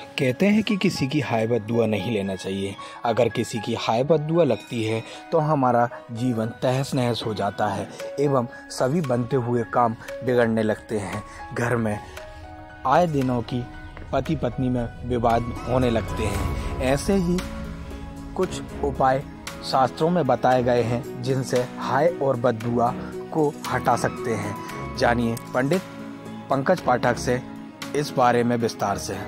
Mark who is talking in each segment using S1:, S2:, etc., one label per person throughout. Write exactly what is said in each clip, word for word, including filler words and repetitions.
S1: कहते हैं कि किसी की हाय बद्दुआ नहीं लेना चाहिए। अगर किसी की हाय बद्दुआ लगती है तो हमारा जीवन तहस नहस हो जाता है एवं सभी बनते हुए काम बिगड़ने लगते हैं। घर में आए दिनों की पति पत्नी में विवाद होने लगते हैं। ऐसे ही कुछ उपाय शास्त्रों में बताए गए हैं जिनसे हाय और बद्दुआ को हटा सकते हैं। जानिए पंडित पंकज पाठक से इस बारे में विस्तार से।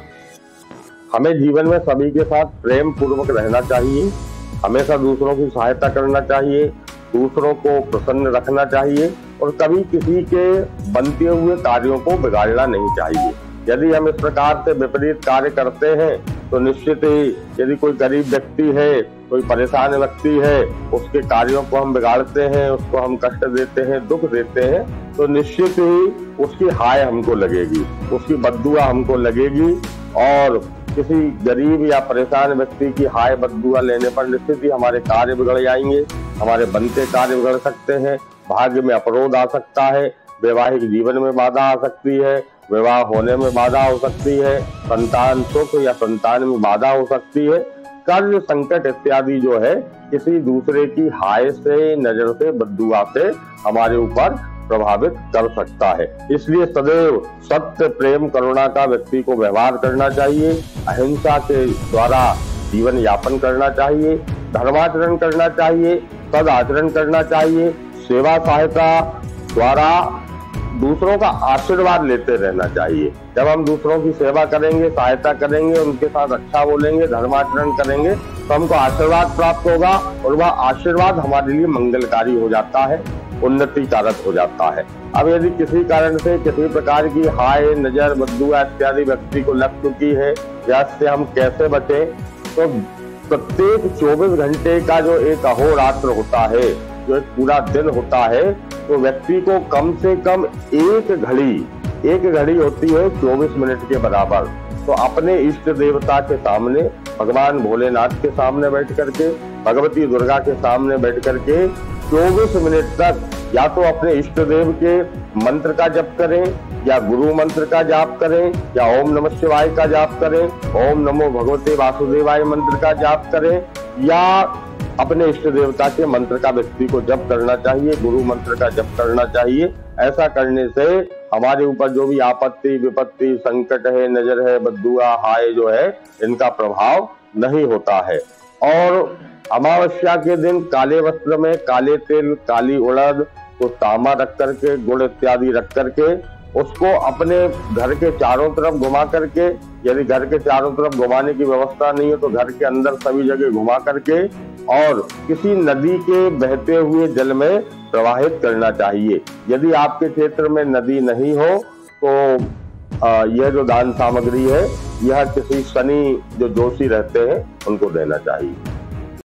S2: हमें जीवन में सभी के साथ प्रेम पूर्वक रहना चाहिए, हमेशा दूसरों की सहायता करना चाहिए, दूसरों को प्रसन्न रखना चाहिए और कभी किसी के बनते हुए कार्यों को बिगाड़ना नहीं चाहिए। यदि हम इस प्रकार से विपरीत कार्य करते हैं तो निश्चित ही यदि कोई गरीब व्यक्ति है, कोई परेशान व्यक्ति है, उसके कार्यों को हम बिगाड़ते हैं, उसको हम कष्ट देते हैं, दुख देते हैं, तो निश्चित ही उसकी हाय हमको लगेगी, उसकी बद्दुआ हमको लगेगी। और किसी गरीब या परेशान व्यक्ति की हाय बद्दुआ लेने पर निश्चित ही हमारे कार्य बिगड़ जाएंगे, हमारे बनते कार्य बिगड़ सकते हैं, भाग्य में अवरोध आ सकता है, वैवाहिक जीवन में बाधा आ सकती है, विवाह होने में बाधा हो सकती है, संतान सुख या संतान में बाधा हो सकती है, कर्ज संकट इत्यादि जो है किसी दूसरे की हाय से, नजर से, बद्दुआ से हमारे ऊपर प्रभावित कर सकता है। इसलिए सदैव सत्य, प्रेम, करुणा का व्यक्ति को व्यवहार करना चाहिए, अहिंसा के द्वारा जीवन यापन करना चाहिए, धर्माचरण करना चाहिए, सदाचरण करना चाहिए, सेवा सहायता द्वारा दूसरों का आशीर्वाद लेते रहना चाहिए। जब हम दूसरों की सेवा करेंगे, सहायता करेंगे, उनके साथ अच्छा बोलेंगे, धर्माचरण करेंगे तो हमको आशीर्वाद प्राप्त होगा और वह आशीर्वाद हमारे लिए मंगलकारी हो जाता है, उन्नति कारक हो जाता है। अब यदि किसी कारण से किसी प्रकार की हाय, नजर, बद्दुआ इत्यादि व्यक्ति को लग चुकी है, इससे हम कैसे बचें? तो प्रत्येक चौबीस घंटे का जो एक अहोरात्र होता है, जो एक पूरा दिन होता है, तो व्यक्ति को कम से कम एक घड़ी एक घड़ी होती है चौबीस मिनट के बराबर, तो अपने इष्ट देवता के सामने, भगवान भोलेनाथ के सामने बैठ करके, भगवती दुर्गा के सामने बैठ करके चौबीस मिनट तक या तो अपने इष्ट देव के मंत्र का जप करें, या गुरु मंत्र का जाप करें, या ओम नमः शिवाय का जाप करें, ओम नमो भगवते वासुदेवाय मंत्र का जाप करें, या अपने इष्ट देवता के मंत्र का व्यक्ति को जप करना चाहिए, गुरु मंत्र का जप करना चाहिए। ऐसा करने से हमारे ऊपर जो भी आपत्ति, विपत्ति, संकट है, नजर है, बद्दुआ, हाय जो है, इनका प्रभाव नहीं होता है। और अमावस्या के दिन काले वस्त्र में काले तिल, काली उड़द को तांबा रख करके, गुड़ इत्यादि रख करके उसको अपने घर के चारों तरफ घुमा करके, यदि घर के चारों तरफ घुमाने की व्यवस्था नहीं है तो घर के अंदर सभी जगह घुमा करके और किसी नदी के बहते हुए जल में प्रवाहित करना चाहिए। यदि आपके क्षेत्र में नदी नहीं हो तो यह जो दान सामग्री है, यह किसी शनि जो जोशी रहते हैं उनको देना चाहिए।